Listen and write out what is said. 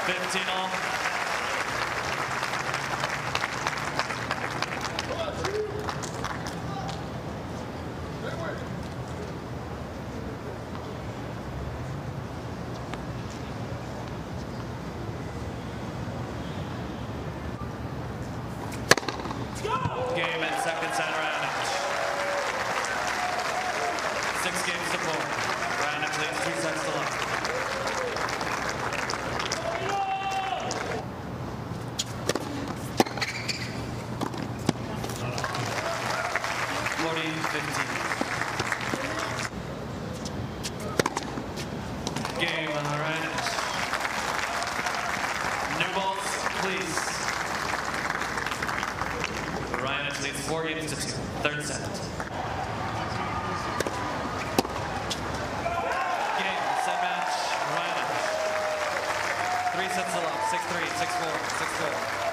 15 all. Game at second set, Raonic. 6 games to 4. Raonic leads 2 sets to love. Game on Raonic. New balls, please. Raonic leads 4 games to 2. Third set. Game, set match, Raonic. 3 sets to love, 6-3, 6-4, 6-4.